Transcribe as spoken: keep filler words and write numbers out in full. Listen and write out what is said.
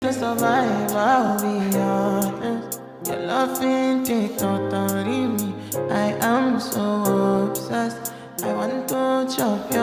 To survive, I'll be honest. Your loving take totally me. I am so obsessed. I want to chop your